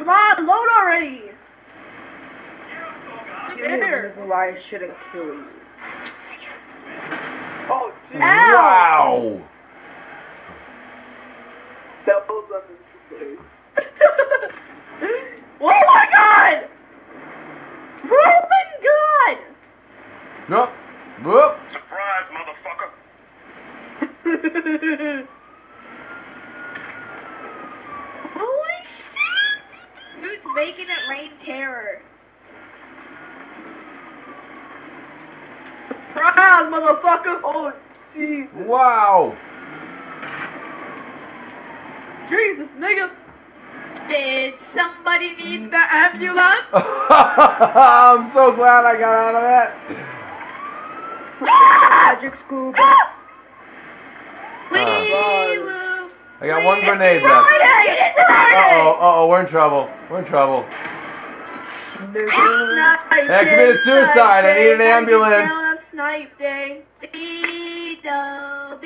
Come on, load already! Here's the reason why I shouldn't kill you. Oh, jeez. Wow! That was unnecessary. Oh my god! Roman god! Nope. Whoop. Surprise, motherfucker. Holy shit! Who's making it rain terror? Surprise, motherfucker! Oh, jeez. Wow. Jesus, nigga! Did somebody need the ambulance? I'm so glad I got out of that. Magic school bus. I got one grenade left. Uh-oh, we're in trouble. We're in trouble. Hey, I committed suicide. I need an ambulance. Snipe day.